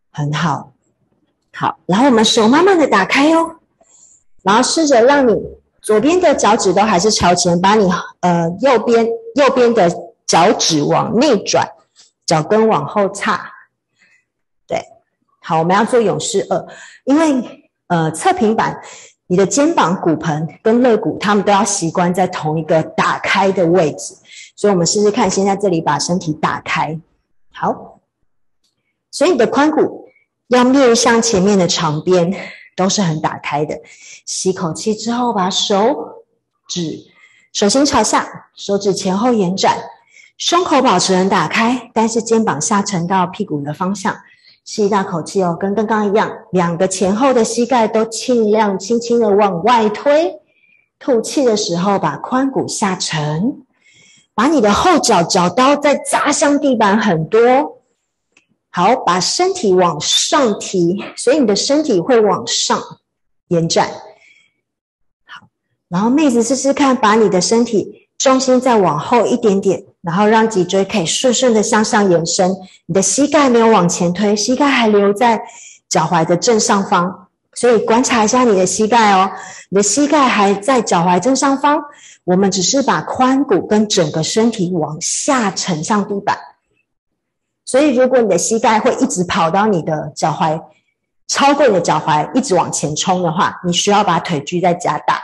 很好。好，然后我们手慢慢的打开哦，然后试着让你左边的脚趾都还是朝前，把你右边的脚趾往内转，脚跟往后岔。对，好，我们要做勇士2，因为侧平板，你的肩膀、骨盆跟肋骨，他们都要习惯在同一个打开的位置，所以我们试试看，先在这里把身体打开。好，所以你的髋骨要面向前面的长边，都是很打开的。吸口气之后，把手心朝下，手指前后延展，胸口保持很打开，但是肩膀下沉到屁股的方向。吸一大口气哦，跟刚刚一样，两个前后的膝盖都尽量轻轻的往外推。吐气的时候，把髋骨下沉，把你的后脚脚刀再扎向地板很多。好，把身体往上提，所以你的身体会往上延展。好，然后妹子试试看，把你的身体重心再往后一点点，然后让脊椎可以顺顺的向上延伸。你的膝盖没有往前推，膝盖还留在脚踝的正上方，所以观察一下你的膝盖哦，你的膝盖还在脚踝正上方，我们只是把髋骨跟整个身体往下沉向地板。所以如果你的膝盖会一直跑到你的脚踝，超过你的脚踝一直往前冲的话，你需要把腿距再加大。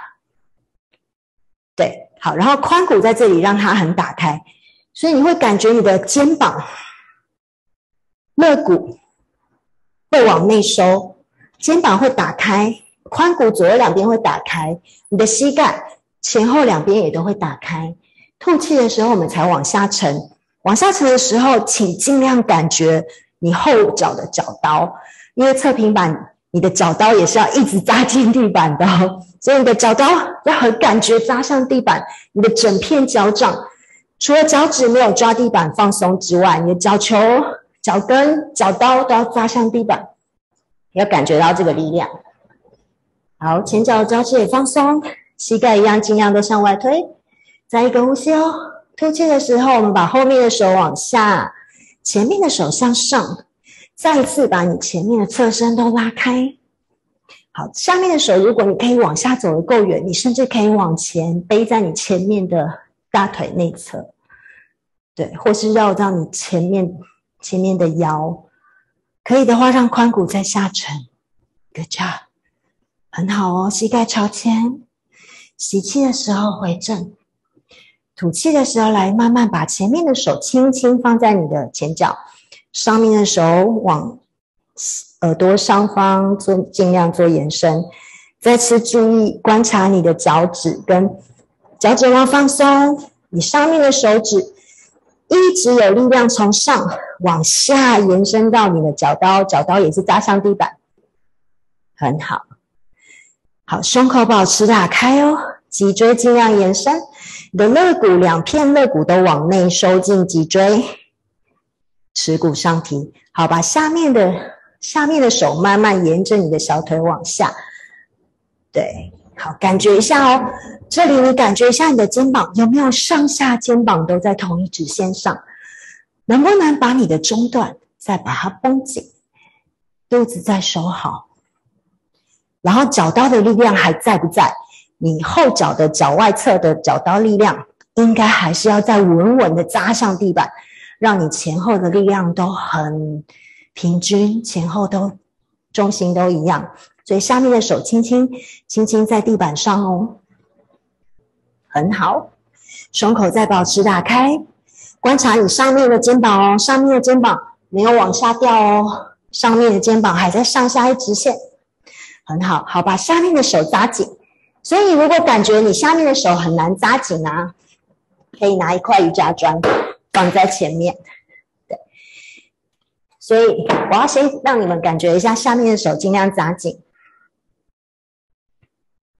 对，好，然后髋骨在这里让它很打开，所以你会感觉你的肩膀、肋骨会往内收，肩膀会打开，髋骨左右两边会打开，你的膝盖前后两边也都会打开。吐气的时候我们才往下沉，往下沉的时候请尽量感觉你后脚的脚刀，因为侧平板你的脚刀也是要一直扎进地板的哦，所以你的脚刀要很感觉扎向地板，你的整片脚掌除了脚趾没有抓地板放松之外，你的脚球、脚跟、脚刀都要扎向地板，要感觉到这个力量。好，前脚脚趾也放松，膝盖一样尽量都向外推。再一个呼吸哦，吐气的时候我们把后面的手往下，前面的手向上，再一次把你前面的侧身都拉开。好，下面的手如果你可以往下走得够远，你甚至可以往前背在你前面的大腿内侧，对，或是绕到你前面的腰，可以的话让髋骨再下沉。 Good job， 很好哦，膝盖朝前，吸气的时候回正，吐气的时候来慢慢把前面的手轻轻放在你的前脚，上面的手往耳朵上方尽量做延伸。再次注意观察你的脚趾跟脚趾往放松，你上面的手指一直有力量从上往下延伸到你的脚刀，脚刀也是扎向地板。很好，好，胸口保持打开哦，脊椎尽量延伸，你的肋骨两片肋骨都往内收进脊椎，耻骨上提。好，把下面的手慢慢沿着你的小腿往下。对，好，感觉一下哦，这里你感觉一下你的肩膀有没有上下肩膀都在同一直线上，能不能把你的中段再把它绷紧，肚子再收好，然后脚刀的力量还在不在？你后脚的脚外侧的脚刀力量应该还是要再稳稳的扎上地板，让你前后的力量都很平均，前后都重心都一样，所以下面的手轻轻在地板上哦。很好，胸口再保持打开，观察你上面的肩膀哦，上面的肩膀没有往下掉哦，上面的肩膀还在上下一直线。很好，好，把下面的手扎紧。所以如果感觉你下面的手很难扎紧啊，可以拿一块瑜伽砖放在前面。对，所以我要先让你们感觉一下下面的手尽量扎紧。